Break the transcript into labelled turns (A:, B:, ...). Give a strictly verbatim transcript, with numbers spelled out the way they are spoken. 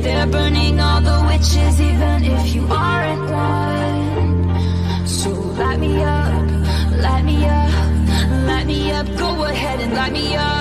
A: They're burning all the witches, even if you aren't one. So light me up, light me up, light me up. Go ahead and light me up.